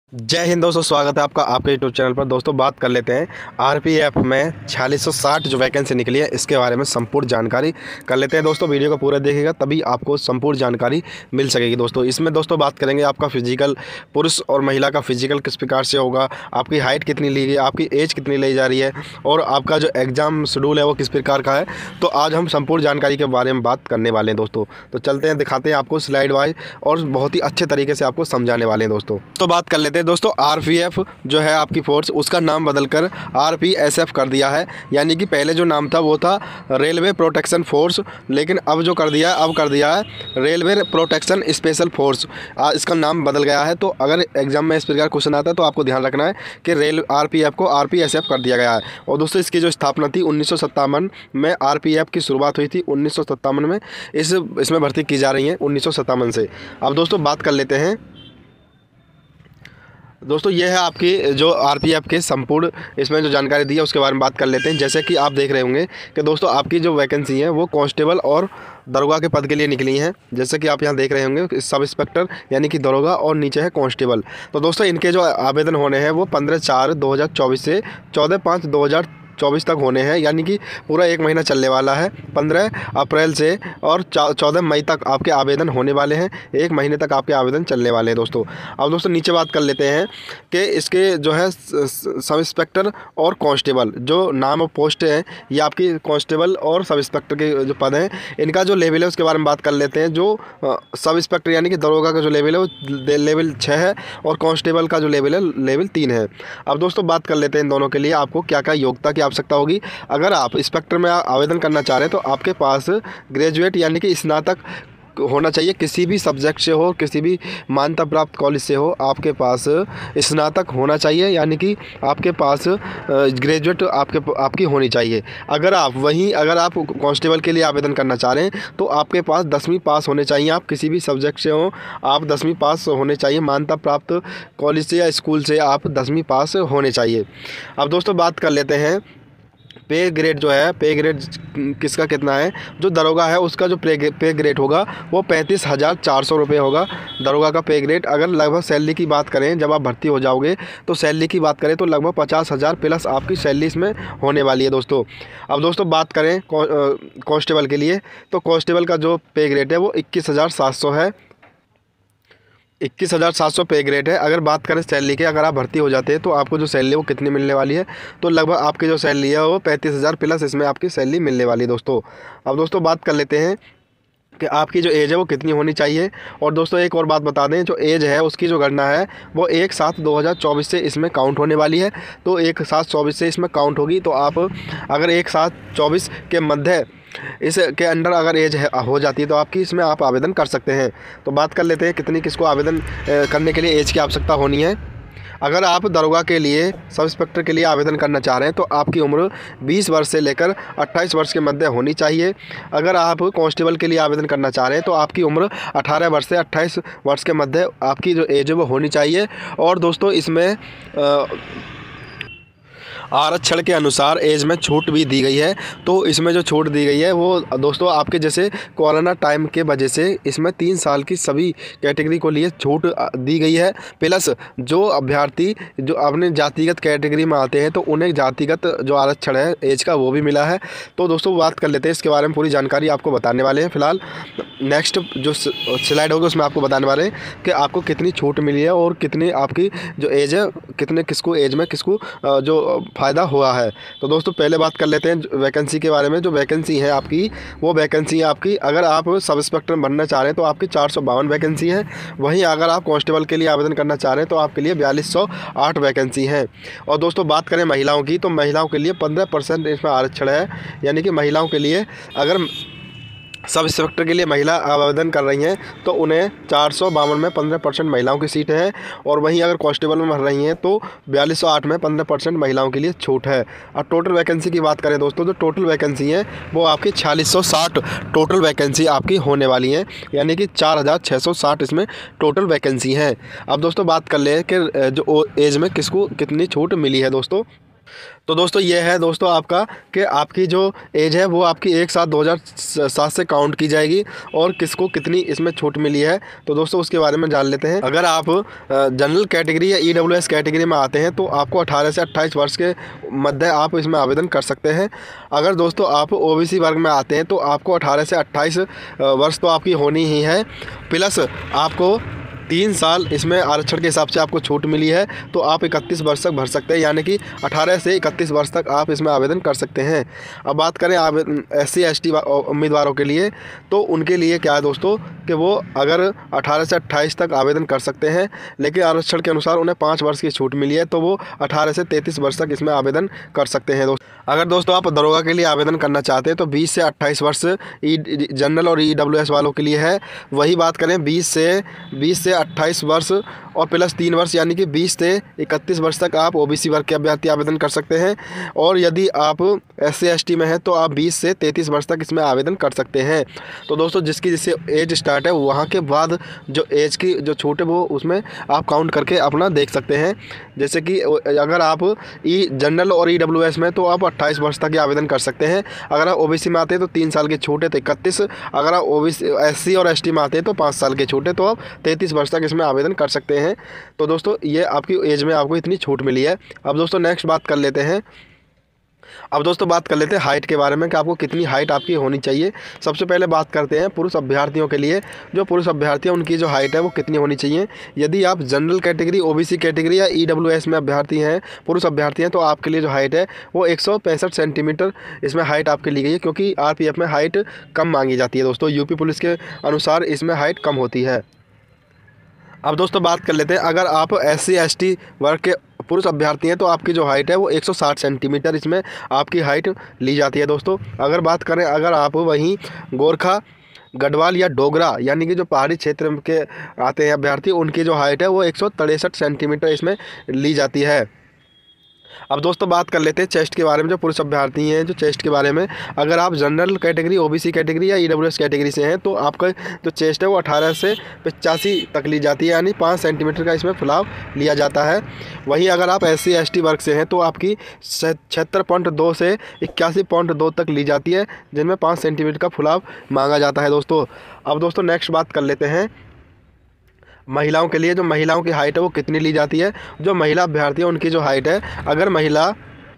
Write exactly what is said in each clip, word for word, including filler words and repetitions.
जय हिंद दोस्तों, स्वागत है आपका आपके यूट्यूब चैनल पर। दोस्तों बात कर लेते हैं आरपीएफ में छियालीस सौ साठ जो वैकेंसी निकली है इसके बारे में संपूर्ण जानकारी कर लेते हैं। दोस्तों वीडियो को पूरा देखिएगा तभी आपको संपूर्ण जानकारी मिल सकेगी। दोस्तों इसमें दोस्तों बात करेंगे आपका फिजिकल, पुरुष और महिला का फिजिकल किस प्रकार से होगा, आपकी हाइट कितनी ली गई, आपकी एज कितनी ली जा रही है और आपका जो एग्ज़ाम शेड्यूल है वो किस प्रकार का है। तो आज हम संपूर्ण जानकारी के बारे में बात करने वाले हैं दोस्तों। तो चलते हैं, दिखाते हैं आपको स्लाइड वाइज और बहुत ही अच्छे तरीके से आपको समझाने वाले हैं दोस्तों। तो बात कर लेते हैं दोस्तों, आरपीएफ जो है आपकी फोर्स, उसका नाम बदलकर आरपीएसएफ कर दिया है। यानी कि पहले जो नाम था वो था रेलवे प्रोटेक्शन फोर्स, लेकिन अब जो कर दिया अब कर दिया है रेलवे प्रोटेक्शन स्पेशल फोर्स। इसका नाम बदल गया है। तो अगर एग्जाम में इस प्रकार क्वेश्चन आता है तो आपको ध्यान रखना है कि रेल आरपीएफ को आरपीएसएफ कर दिया गया है। और दोस्तों इसकी जो स्थापना थी उन्नीस सौ सत्तावन में, आरपीएफ की शुरुआत हुई थी उन्नीस सौ सत्तावन में। इस इसमें भर्ती की जा रही है उन्नीस सौ सत्तावन से। अब दोस्तों बात कर लेते हैं दोस्तों, ये है आपकी जो आरपीएफ के संपूर्ण इसमें जो जानकारी दी है उसके बारे में बात कर लेते हैं। जैसे कि आप देख रहे होंगे कि दोस्तों आपकी जो वैकेंसी है वो कांस्टेबल और दरोगा के पद के लिए निकली हैं। जैसे कि आप यहाँ देख रहे होंगे सब इंस्पेक्टर यानी कि दरोगा और नीचे है कांस्टेबल। तो दोस्तों इनके जो आवेदन होने हैं वो पंद्रह चार दो हज़ार चौबीस से चौदह पाँच दो हज़ार चौबीस तक होने हैं। यानी कि पूरा एक महीना चलने वाला है। पंद्रह अप्रैल से और चौदह मई तक आपके आवेदन होने वाले हैं। एक महीने तक आपके आवेदन चलने वाले हैं दोस्तों। अब दोस्तों नीचे बात कर लेते हैं कि इसके जो है सब इंस्पेक्टर और कांस्टेबल जो नाम और पोस्ट है, ये आपकी कांस्टेबल और सब इंस्पेक्टर के जो पद हैं इनका जो लेवल है उसके बारे में बात कर लेते हैं। जो सब इंस्पेक्टर यानी कि दरोगा का जो लेवल है वो लेवल छः है और कांस्टेबल का जो लेवल है लेवल तीन है। अब दोस्तों बात कर लेते हैं इन दोनों के लिए आपको क्या क्या योग्यता की आवश्यकता होगी। अगर आप इंस्पेक्टर में आवेदन करना चाह रहे हैं तो आपके पास ग्रेजुएट यानी कि स्नातक होना चाहिए, किसी भी सब्जेक्ट से हो, किसी भी मान्यता प्राप्त कॉलेज से हो, आपके पास स्नातक होना चाहिए। यानी कि आपके पास ग्रेजुएट आपके आपकी होनी चाहिए। अगर आप वहीं अगर आप कांस्टेबल के लिए आवेदन करना चाह रहे हैं तो आपके पास दसवीं पास होने चाहिए। आप किसी भी सब्जेक्ट से हो, आप दसवीं पास होने चाहिए। मान्यता प्राप्त कॉलेज से या स्कूल से आप दसवीं पास होने चाहिए। अब दोस्तों बात कर लेते हैं पे ग्रेड जो है, पे ग्रेड किसका कितना है। जो दरोगा है उसका जो पे पे ग्रेड होगा वो पैंतीस हज़ार चार सौ रुपये होगा दरोगा का पे ग्रेड। अगर लगभग सैलरी की बात करें, जब आप भर्ती हो जाओगे तो सैलरी की बात करें तो लगभग पचास हज़ार प्लस आपकी सैलरी इसमें होने वाली है दोस्तों। अब दोस्तों बात करें कांस्टेबल के लिए तो कांस्टेबल का जो पे ग्रेड है वो इक्कीस हज़ार सात सौ है। इक्कीस हज़ार सात सौ पे ग्रेड है। अगर बात करें सैलरी के, अगर आप भर्ती हो जाते हैं तो आपको जो सैलरी है वो कितनी मिलने वाली है, तो लगभग आपकी जो सैलरी है वो पैंतीस हज़ार प्लस इसमें आपकी सैलरी मिलने वाली है दोस्तों। अब दोस्तों बात कर लेते हैं कि आपकी जो एज है वो कितनी होनी चाहिए। और दोस्तों एक और बात बता दें, जो एज है उसकी जो गणना है वो एक सात दो हज़ार चौबीस से इसमें काउंट होने वाली है। तो एक सात चौबीस से इसमें काउंट होगी। तो आप अगर एक सात चौबीस के मध्य इसके अंडर अगर एज हो जाती है तो आपकी इसमें आप आवेदन कर सकते हैं। तो बात कर लेते हैं कितनी किसको आवेदन करने के लिए एज की आवश्यकता होनी है। अगर आप दरोगा के लिए, सब इंस्पेक्टर के लिए आवेदन करना चाह रहे हैं तो आपकी उम्र बीस वर्ष से लेकर अट्ठाईस वर्ष के मध्य होनी चाहिए। अगर आप कांस्टेबल के लिए आवेदन करना चाह रहे हैं तो आपकी उम्र अठारह वर्ष से अट्ठाईस वर्ष के मध्य आपकी जो एज है वो होनी चाहिए। और दोस्तों इसमें आ, आरक्षण के अनुसार एज में छूट भी दी गई है। तो इसमें जो छूट दी गई है वो दोस्तों आपके जैसे कोरोना टाइम के वजह से इसमें तीन साल की सभी कैटेगरी को लिए छूट दी गई है। प्लस जो अभ्यर्थी जो अपने जातिगत कैटेगरी में आते हैं तो उन्हें जातिगत जो आरक्षण है एज का वो भी मिला है। तो दोस्तों बात कर लेते हैं इसके बारे में, पूरी जानकारी आपको बताने वाले हैं। फिलहाल नेक्स्ट जो स्लाइड होगी उसमें आपको बताने वाले हैं कि आपको कितनी छूट मिली है और कितनी आपकी जो एज है, कितने किसको एज में किसको जो फ़ायदा हुआ है। तो दोस्तों पहले बात कर लेते हैं वैकेंसी के बारे में। जो वैकेंसी है आपकी वो वैकेंसी है आपकी, अगर आप सब इंस्पेक्टर बनना चाह रहे हैं तो आपकी चार सौ बावन वैकेंसी है। वहीं अगर आप कांस्टेबल के लिए आवेदन करना चाह रहे हैं तो आपके लिए बयालीस सौ आठ वैकेंसी है। और दोस्तों बात करें महिलाओं की तो महिलाओं के लिए पंद्रह परसेंट इसमें आरक्षण है। यानी कि महिलाओं के लिए अगर सब इंस्पेक्टर के लिए महिला आवेदन कर रही हैं तो उन्हें चार सौ बावन में पंद्रह परसेंट महिलाओं की सीट है। और वहीं अगर कांस्टेबल में भर रही हैं तो बयालीस सौ आठ में पंद्रह परसेंट महिलाओं के लिए छूट है। और टोटल वैकेंसी की बात करें दोस्तों, जो टोटल वैकेंसी है वो आपकी छियालीस सौ साठ टोटल वैकेंसी आपकी होने वाली है। यानी कि चार हज़ार छः सौ साठ इसमें टोटल वैकेंसी है। अब दोस्तों बात कर ले कि जो एज में किसको कितनी छूट मिली है दोस्तों। तो दोस्तों ये है दोस्तों आपका कि आपकी जो एज है वो आपकी एक सात दो हज़ार सात से काउंट की जाएगी और किसको कितनी इसमें छूट मिली है तो दोस्तों उसके बारे में जान लेते हैं। अगर आप जनरल कैटेगरी या ईडब्ल्यूएस कैटेगरी में आते हैं तो आपको अठारह से अट्ठाईस वर्ष के मध्य आप इसमें आवेदन कर सकते हैं। अगर दोस्तों आप ओबीसी वर्ग में आते हैं तो आपको अठारह से अट्ठाईस वर्ष तो आपकी होनी ही है, प्लस आपको तीन साल इसमें आरक्षण के हिसाब से आपको छूट मिली है तो आप इकतीस वर्ष तक भर सकते हैं, यानी कि अठारह से इकतीस वर्ष तक आप इसमें आवेदन कर सकते हैं। अब बात करें आवेदन एस सी एस टी उम्मीदवारों के लिए तो उनके लिए क्या है दोस्तों कि वो अगर अठारह से अट्ठाईस तक आवेदन कर सकते हैं, लेकिन आरक्षण के अनुसार उन्हें पाँच वर्ष की छूट मिली है तो वो अठारह से तैंतीस वर्ष तक इसमें आवेदन कर सकते हैं। दोस्तों अगर दोस्तों आप दरोगा के लिए आवेदन करना चाहते हैं तो बीस से अट्ठाईस वर्ष ई जनरल और ई डब्ल्यू एस वालों के लिए है। वही बात करें बीस से बीस से अट्ठाईस वर्ष और प्लस तीन वर्ष यानी कि बीस से इकतीस वर्ष तक आप ओबीसी वर्ग के अभ्यर्थी आवेदन कर सकते हैं। और यदि आप एस सी एस टी में हैं तो आप बीस से तैंतीस वर्ष तक इसमें आवेदन कर सकते हैं। तो दोस्तों जिसकी जिससे एज स्टार्ट है वहाँ के बाद जो एज की जो छूट है वो उसमें आप काउंट करके अपना देख सकते हैं। जैसे कि अगर आप ई जनरल और ई डब्ल्यू एस में तो आप अट्ठाईस वर्ष तक ही आवेदन कर सकते हैं। अगर आप ओबीसी में आते हैं तो तीन साल की छूट है तो इकतीस, अगर आप ओबीसी एस सी और एस टी में आते हैं तो पाँच साल की छूट है तो आप तैंतीस वर्ष तक इसमें आवेदन कर सकते हैं। तो दोस्तों ये आपकी एज में आपको इतनी छूट मिली है। अब दोस्तों नेक्स्ट बात कर लेते हैं अब दोस्तों बात कर लेते हैं हाइट के बारे में कि आपको कितनी हाइट आपकी होनी चाहिए। सबसे पहले बात करते हैं पुरुष अभ्यर्थियों के लिए। जो पुरुष अभ्यर्थी हैं उनकी जो हाइट है वो कितनी होनी चाहिए। यदि आप जनरल कैटेगरी, ओबीसी कैटेगरी या ईडब्ल्यूएस में अभ्यर्थी हैं, पुरुष अभ्यर्थी हैं, तो आपके लिए जो हाइट है वो एक सौ पैंसठ सेंटीमीटर इसमें हाइट आपके ली गई है, क्योंकि आरपीएफ में हाइट कम मांगी जाती है। दोस्तों यूपी पुलिस के अनुसार इसमें हाइट कम होती है। अब दोस्तों बात कर लेते हैं अगर आप एस सी एस टी वर्ग के पुरुष अभ्यर्थी हैं तो आपकी जो हाइट है वो एक सौ साठ सेंटीमीटर इसमें आपकी हाइट ली जाती है। दोस्तों अगर बात करें अगर आप वहीं गोरखा, गढ़वाल या डोगरा यानी कि जो पहाड़ी क्षेत्र के आते हैं अभ्यर्थी, उनकी जो हाइट है वो एक सौ तिरसठ सेंटीमीटर इसमें ली जाती है। अब दोस्तों बात कर लेते हैं चेस्ट के बारे में। जो पुरुष अभ्यर्थी हैं जो चेस्ट के बारे में, अगर आप जनरल कैटेगरी, ओबीसी कैटेगरी या ईडब्ल्यूएस कैटेगरी से हैं तो आपका जो चेस्ट है वो अठारह से पचासी तक ली जाती है, यानी पाँच सेंटीमीटर का इसमें फुलाव लिया जाता है। वहीं अगर आप एस सी एस टी वर्ग से हैं तो आपकी छिहत्तर पॉइंट दो से इक्यासी पॉइंट दो तक ली जाती है, जिनमें पाँच सेंटीमीटर का फुलाव मांगा जाता है। दोस्तों अब दोस्तों नेक्स्ट बात कर लेते हैं महिलाओं के लिए। जो महिलाओं की हाइट है वो कितनी ली जाती है। जो महिला अभ्यर्थी है उनकी जो हाइट है, अगर महिला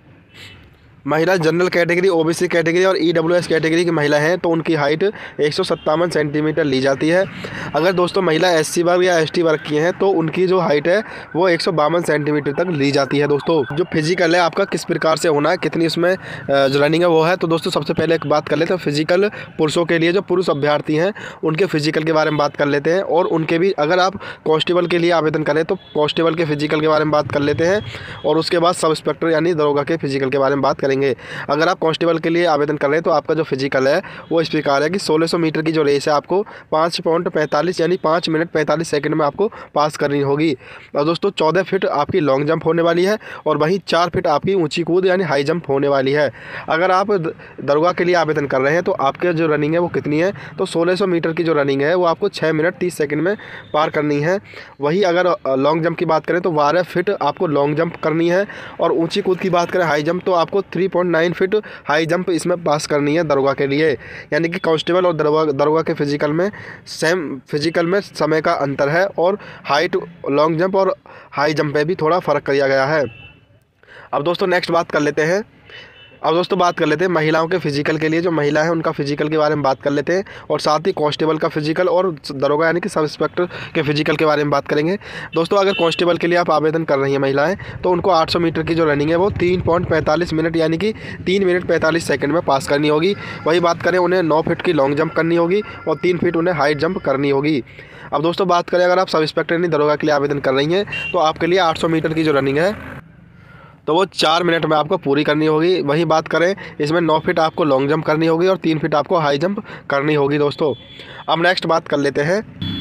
महिला जनरल कैटेगरी, ओबीसी कैटेगरी और ईडब्ल्यूएस कैटेगरी की महिला हैं तो उनकी हाइट एक सौ सत्तावन सेंटीमीटर ली जाती है। अगर दोस्तों महिला एससी वर्ग या एसटी वर्ग की हैं तो उनकी जो हाइट है वो एक सौ बावन सेंटीमीटर तक ली जाती है। दोस्तों जो फिजिकल है आपका किस प्रकार से होना है, कितनी उसमें जो रनिंग है वो है, तो दोस्तों सबसे पहले एक बात कर लेते हैं फिजिकल पुरुषों के लिए। जो पुरुष अभ्यर्थी हैं उनके फिजिकल के बारे में बात कर लेते हैं, और उनके भी अगर आप कांस्टेबल के लिए आवेदन करें तो कांस्टेबल के फिजिकल के बारे में बात कर लेते हैं, और उसके बाद सब इंस्पेक्टर यानी दरोगा के फिजिकल के बारे में बात करेंगे। अगर आप कांस्टेबल के लिए आवेदन कर रहे हैं तो आपका जो फिजिकल है वो इस प्रकार है कि सोलह सौ मीटर की जो रेस है आपको पाँच पॉइंट पैंतालीस यानी पाँच मिनट पैंतालीस सेकंड में आपको पास करनी होगी। और दोस्तों चौदह फीट आपकी लॉन्ग जंप होने वाली है, और वहीं चार फीट आपकी ऊंची कूद यानी हाई जंप होने वाली है। अगर आप दरोगा के लिए आवेदन कर रहे हैं तो आपके जो रनिंग है वो कितनी है, तो सोलह सौ मीटर की जो रनिंग है वो आपको छः मिनट तीस सेकेंड में पार करनी है। वही अगर लॉन्ग जंप की बात करें तो बारह फीट आपको लॉन्ग जंप करनी है, और ऊंची कूद की बात करें हाई जंप तो आपको three point nine feet high jump इसमें पास करनी है दरोगा के लिए। यानी कि कांस्टेबल और दरोगा दरोगा के फिजिकल में सेम फिजिकल में समय का अंतर है, और हाइट लॉन्ग जंप और हाई जंप में भी थोड़ा फ़र्क किया गया है। अब दोस्तों नेक्स्ट बात कर लेते हैं अब दोस्तों बात कर लेते हैं महिलाओं के फिजिकल के लिए। जो महिला है उनका फिजिकल के बारे में बात कर लेते हैं, और साथ ही कांस्टेबल का फिजिकल और दरोगा यानी कि सब इंस्पेक्टर के फिजिकल के बारे में बात करेंगे। दोस्तों अगर कांस्टेबल के लिए आप आवेदन कर रही हैं महिलाएं तो उनको आठ सौ मीटर की जो रनिंग है वो तीन पॉइंट पैंतालीस मिनट यानी कि तीन मिनट पैंतालीस सेकंड में पास करनी होगी। वही बात करें उन्हें नौ फीट की लॉन्ग जंप करनी होगी, और तीन फीट उन्हें हाई जंप करनी होगी। अब दोस्तों बात करें अगर आप सब इंस्पेक्टर यानी दरोगा के लिए आवेदन कर रही हैं तो आपके लिए आठ सौ मीटर की जो रनिंग है तो वो चार मिनट में आपको पूरी करनी होगी। वही बात करें इसमें नौ फीट आपको लॉन्ग जंप करनी होगी और तीन फीट आपको हाई जंप करनी होगी। दोस्तों अब नेक्स्ट बात कर लेते हैं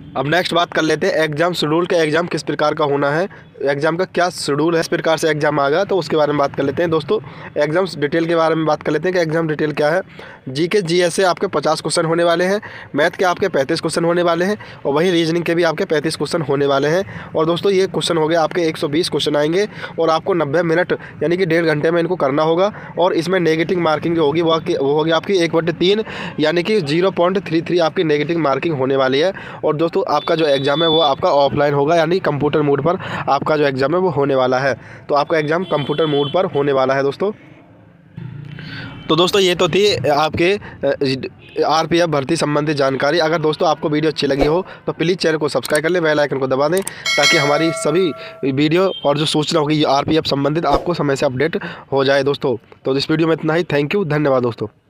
अब नेक्स्ट बात कर लेते हैं एग्जाम शेड्यूल का। एग्जाम किस प्रकार का होना है, एग्जाम का क्या शेड्यूल है, इस प्रकार से एग्जाम आएगा, तो उसके बारे में बात कर लेते हैं। दोस्तों एग्जाम्स डिटेल के बारे में बात कर लेते हैं कि एग्जाम डिटेल क्या है। जी के जी एस से आपके पचास क्वेश्चन होने वाले हैं, मैथ के आपके पैंतीस क्वेश्चन होने वाले हैं, और वही रीजनिंग के भी आपके पैंतीस क्वेश्चन होने वाले हैं। और दोस्तों ये क्वेश्चन हो गए आपके एक सौ बीस क्वेश्चन आएंगे, और आपको नब्बे मिनट यानी कि डेढ़ घंटे में इनको करना होगा। और इसमें नेगेटिव मार्किंग जो होगी वो वो होगी आपकी एक बटे तीन यानी कि जीरो पॉइंट थ्री थ्री आपकी नेगेटिव मार्किंग होने वाली है। और दोस्तों आपका जो एग्ज़ाम है वो आपका ऑफलाइन होगा, यानी कंप्यूटर मोड पर आपका जो एग्ज़ाम है वो होने वाला है। तो आपका एग्ज़ाम कंप्यूटर मोड पर होने वाला है दोस्तों। तो दोस्तों ये तो थी आपके आरपीएफ भर्ती संबंधित जानकारी। अगर दोस्तों आपको वीडियो अच्छी लगी हो तो प्लीज़ चैनल को सब्सक्राइब कर लें, बेल आइकन को दबा दें, ताकि हमारी सभी वीडियो और जो सूचना होगी आरपीएफ संबंधित आपको समय से अपडेट हो जाए दोस्तों। तो इस वीडियो में इतना ही। थैंक यू, धन्यवाद दोस्तों।